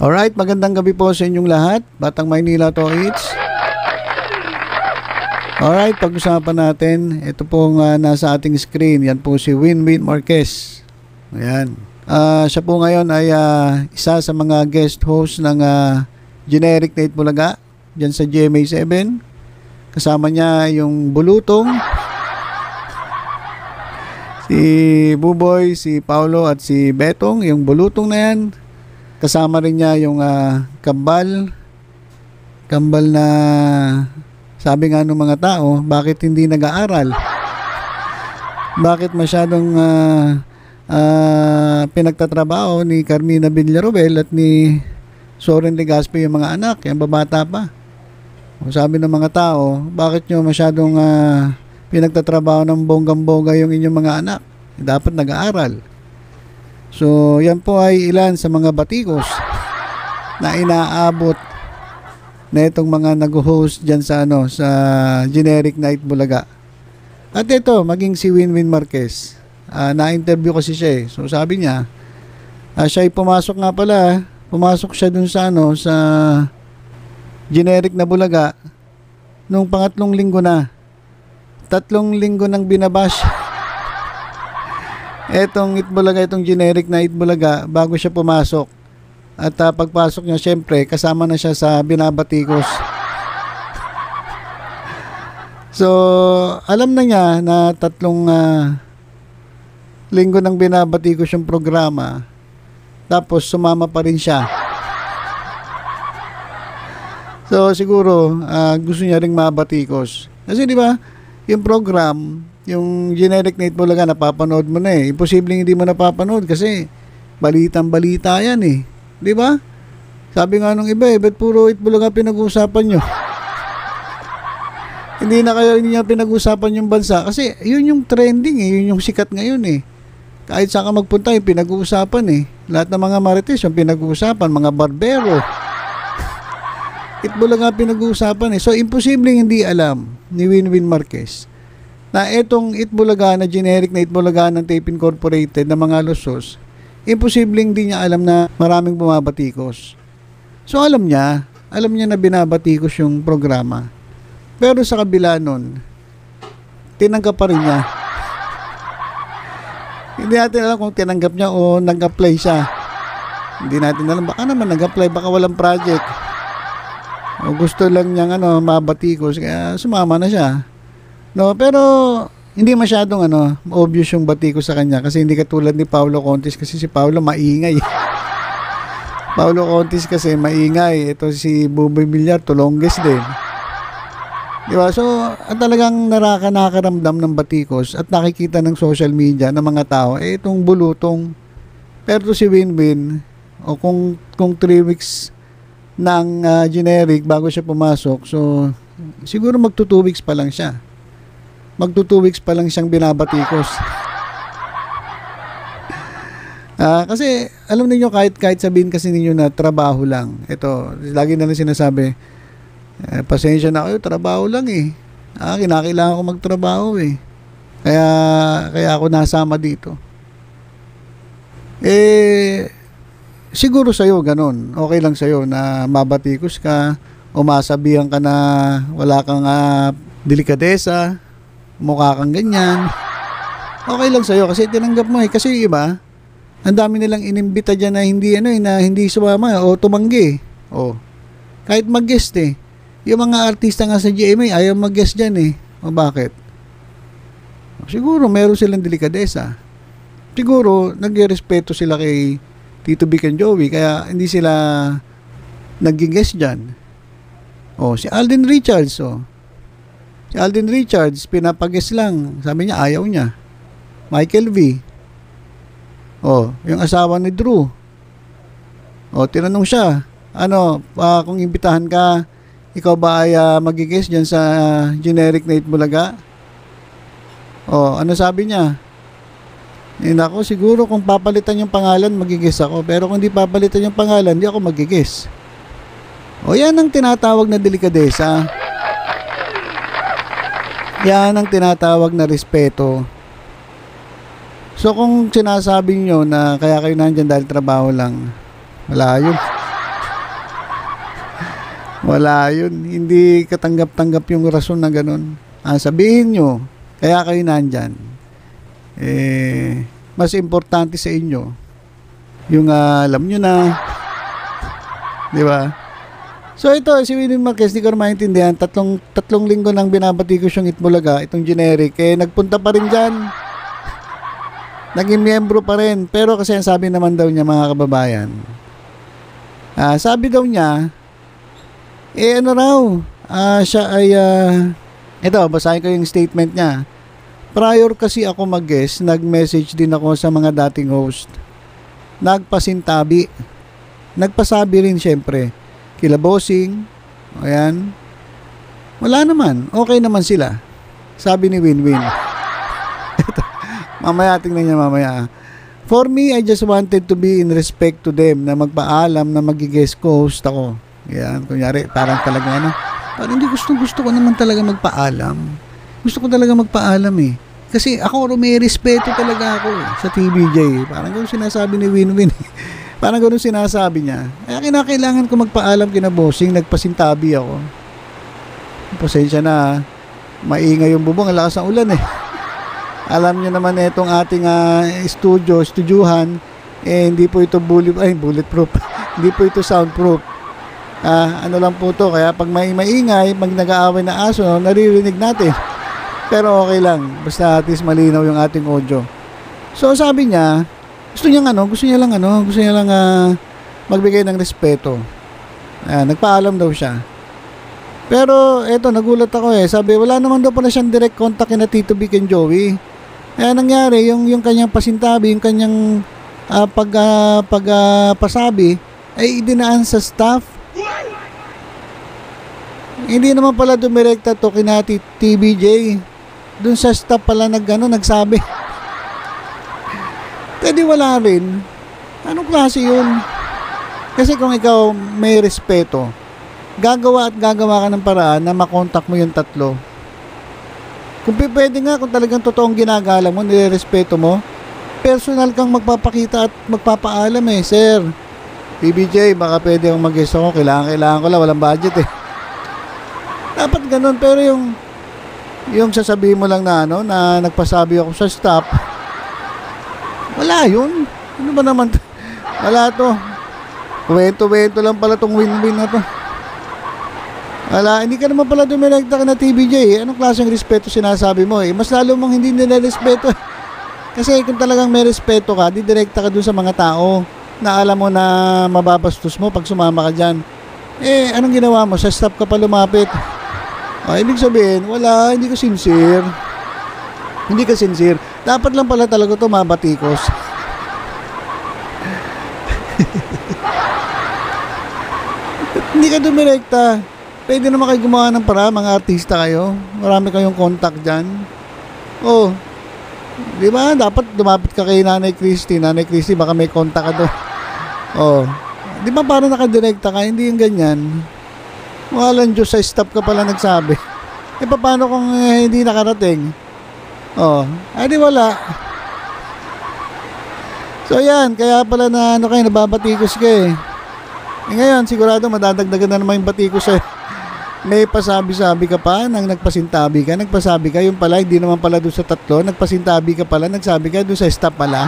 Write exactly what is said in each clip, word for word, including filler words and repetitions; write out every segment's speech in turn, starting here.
Alright, magandang gabi po sa inyong lahat. Batang Maynila to it's. Alright, pag-usapan natin, ito pong uh, nasa ating screen, yan po si Winwin Marquez. Ayan. Uh, siya po ngayon ay uh, isa sa mga guest host ng uh, Generic Night Bulaga, dyan sa G M A seven. Kasama niya yung Bulutong, si Buboy, si Paulo at si Betong, yung Bulutong na yan. Kasama rin niya yung uh, Kambal. Kambal na sabi nga ng mga tao, bakit hindi nag-aaral? Bakit masyadong uh, uh, pinagtatrabaho ni Carmina Villarobel at ni Soren Legaspi yung mga anak, yung babata pa. O sabi ng mga tao, bakit nyo masyadong uh, pinagtatrabaho ng bonggang-bongga yung inyong mga anak? Dapat nag-aaral. So, yan po ay ilan sa mga batikos na inaabot na itong mga nag-host dyan sa, ano, sa Generic Night Bulaga. At ito, maging si Winwin Marquez. Uh, na-interview kasi siya eh. So, sabi niya, uh, siya ay pumasok nga pala, pumasok siya dun sa, ano, sa Generic na Bulaga nung pangatlong linggo na. Tatlong linggo nang binabash etong Itbulaga, itong Generic na Itbulaga bago siya pumasok. At uh, pagpasok niya, syempre, kasama na siya sa binabatikos. So, alam na niya na tatlong uh, linggo nang binabatikos yung programa. Tapos, sumama pa rin siya. So, siguro, uh, gusto niya ring mabatikos. Kasi, di ba, yung program, yung Generic Night Bulaga, napapanood mo na eh. Imposibleng hindi mo napapanood kasi balitang balita yan eh. Di ba? Sabi nga nung iba eh, ba't puro Itbulaga pinag-uusapan nyo? Hindi na kayo, hindi niya pinag-uusapan yung bansa. Kasi yun yung trending eh, yun yung sikat ngayon eh. Kahit saan ka magpunta, yung pinag-uusapan eh. Lahat ng mga marites, yung pinag-uusapan, mga barbero. Itbulaga pinag-uusapan eh. So, imposibleng hindi alam ni Winwin Marquez na itong Itbulaga na Generic na Itbulaga ng Tape Incorporated na mga Lusos, imposibleng di niya alam na maraming bumabatikos. So alam niya, alam niya na binabatikos yung programa. Pero sa kabila nun, tinanggap pa rin niya. Hindi natin alam kung tinanggap niya o nag-apply siya. Hindi natin alam, baka naman nag-apply, baka walang project. O gusto lang niyang ano, mabatikos, kaya sumama na siya. No, pero hindi masyadong ano, obvious yung batikos sa kanya kasi hindi katulad ni Paulo Contis kasi si Paulo maingay. Paulo Contis kasi maingay. Ito si Buboy Villar, tulongges din. Di ba? So, at talagang naraka nakakaramdam ng batikos at nakikita ng social media ng mga tao, eh itong Bulutong. Pero si Winwin, o kung kung three weeks ng uh, Generic bago siya pumasok, so siguro magto two weeks pa lang siya. Magto two weeks pa lang siyang binabatikos. Ah, kasi alam niyo kahit kahit sabihin kasi ninyo na trabaho lang. Ito, lagi na lang sinasabi, eh, pasensya na kayo, trabaho lang eh. Ah, kinakailangan ko magtrabaho eh. Kaya kaya ako nasama dito. Eh siguro sa'yo ganun. Okay lang sa'yo na mabatikos ka, o masabihan ka na wala kang uh, delikadesa, mukha kang ganyan. Okay lang sa'yo kasi tinanggap mo eh. Kasi iba, ang dami nilang inimbita dyan na hindi, ano, eh, na hindi sumama o tumanggi. O, kahit mag-guest eh. Yung mga artista nga sa G M A, ayaw mag-guest dyan eh. O bakit? O, siguro meron silang delikadesa. Siguro nag-respeto sila kay Tito Vic and Joey, kaya hindi sila nag-guest dyan. O, si Alden Richards, o. Si Alden Richards, pinapag-guest lang. Sabi niya, ayaw niya. Michael V. O, yung asawa ni Drew. O, tinanong siya, ano, uh, kung imbitahan ka, ikaw ba ay uh, mag-guest dyan sa uh, Generic Night Bulaga? O, ano sabi niya? Eh, nako, siguro kung papalitan yung pangalan, mag-guest ako. Pero kung di papalitan yung pangalan, di ako mag-guest. O, yan ang tinatawag na delikadesa. Yan ang tinatawag na respeto. So kung sinasabi nyo na kaya kayo nandyan dahil trabaho lang, wala yun. Wala yun. Hindi katanggap-tanggap yung rason na ganun. Ah, sabihin nyo, kaya kayo nandyan. Eh, mas importante sa inyo yung uh, alam nyo na. Di ba? So ito, si William Marquez, di ko na maintindihan. Tatlong, tatlong linggo nang binabati ko siyang Itbulaga, itong generic. Eh, nagpunta pa rin dyan. Naging miyembro pa rin. Pero kasi ang sabi naman daw niya, mga kababayan, ah, sabi daw niya, eh ano raw, ah, siya ay, uh, ito, basahin ko yung statement niya. Prior kasi ako mag-guest, nag-message din ako sa mga dating host. Nagpasintabi. Nagpasabi rin syempre. Kila Bossing, ayan. Wala naman, okay naman sila. Sabi ni Winwin. Mamaya, tingnan niya mamaya. For me, I just wanted to be in respect to them na magpaalam na mag-guest co-host ako. Yan, kunyari, parang talaga ano. Parang hindi gusto, gusto ko naman talaga magpaalam. Gusto ko talaga magpaalam eh. Kasi ako, may respeto talaga ako eh, sa T B J. Parang gano'n sinasabi ni Winwin. Parang gano'n sinasabi niya. Kaya kinakailangan ko magpaalam kina Bossing, nagpasintabi ako. Pasensya na, maingay yung bubong, ang lakas ng ulan eh. Alam niyo naman itong ating uh, studio, studyuhan, eh hindi po ito bullet, ay, bulletproof. Hindi po ito soundproof. Ah, ano lang po to, kaya pag may maingay, pag nag-aaway na aso, naririnig natin. Pero okay lang, basta at least malinaw yung ating audio. So sabi niya, gusto niya ano, gusto niya lang ano, gusto niya lang uh, magbigay ng respeto. Ah, nagpaalam daw siya. Pero eto, nagulat ako eh. Sabi, wala naman daw pala siyang direct contact kina Tito Vic and Joey. Kaya nangyari, yung, yung kanyang pasintabi, yung kanyang uh, pag, uh, pag uh, pasabi, ay idinaan sa staff. Hindi naman pala dumirekta to kina T B J. Dun sa staff pala nag, ano, nagsabi. Pwede wala rin. Anong klase yun? Kasi kung ikaw may respeto, gagawa at gagawa ka ng paraan na makontak mo yung tatlo. Kung pwede nga, kung talagang totoong ginagalang mo, nirerespeto mo, personal kang magpapakita at magpapaalam eh, sir, P B J, baka pwede akong mag-guest ako, kailangan, kailangan ko lang, walang budget eh. Dapat ganun, pero yung yung sasabihin mo lang na ano, na nagpasabi ako sa staff, wala yun. Ano ba naman? Wala to. Kwento-wento lang pala tong win-win na to. Wala, hindi ka naman pala dumirekta ka na T B J eh. Anong klaseng respeto sinasabi mo eh? Mas lalo mong hindi nila respeto. Kasi kung talagang may respeto ka, didirekta ka dun sa mga tao na alam mo na mababastos mo pag sumama ka dyan. Eh, anong ginawa mo? Sa staff ka pa lumapit. O, ibig sabihin, wala, hindi ka sincere. Hindi ka sincere. Dapat lang pala talaga ito mabatikos. Hindi ka dumirekta. Pwede naman kayo gumawa ng para, mga artista kayo. Marami kayong contact dyan. Oh, di ba? Dapat lumapit ka kay Nanay Christy. Nanay Christy, baka may contact ka doon. Oh, di ba para nakadirekta ka? Hindi yung ganyan. Walang Diyos, sa staff ka pala nagsabi. Eh, paano kung eh, hindi nakarating? Oh, ay di wala. So, yan. Kaya pala na, ano kayo, nababatikos ka eh. Eh, ngayon, sigurado madadagdagan na naman yung batikos eh. May pasabi-sabi ka pa nang nagpasintabi ka, nagpasabi ka, yung pala, hindi naman pala doon sa tatlo, nagpasintabi ka pala, nagsabi ka doon sa staff pala.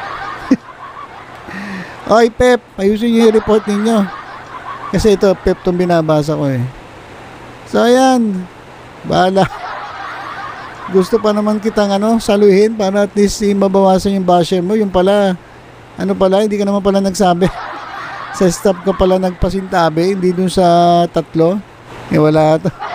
Oy, Pep, ayusin nyo yung report ninyo. Kasi ito, Pep itong binabasa ko eh. So, ayan. Bahala. Gusto pa naman kitang ano, saluhin para at least eh, mabawasan yung basher mo. Yung pala, ano pala, hindi ka naman pala nagsabi. Sa staff ka pala nagpasintabi, hindi doon sa tatlo. Eh, wala ito.